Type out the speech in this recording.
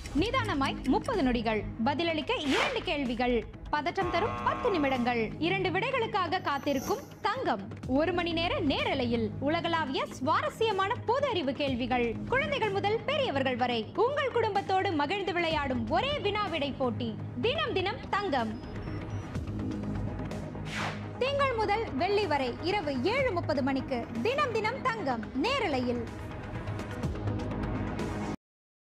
நிதானமாய் 30 நொடிகள், பதிலளிக்க 2 கேள்விகள், பதற்றம் தரும் 10 நிமிடங்கள், 2 விடைகளுக்காக காத்திருக்கும் தங்கம், 1 மணி நேர நேரலையில் உலகளாவிய சுவாரஸ்யமான பொது அறிவு கேள்விகள், குழந்தைகள் முதல் பெரியவர்கள் வரை உங்கள் குடும்பத்தோடு மகிழ்ந்து விளையாடும் ஒரே வினா விடை போட்டி தினம் தினம் தங்கம். திங்கள் முதல் வெள்ளி வரை இரவு 7:30 மணிக்கு தினம் தினம் தங்கம் நேரலையில்.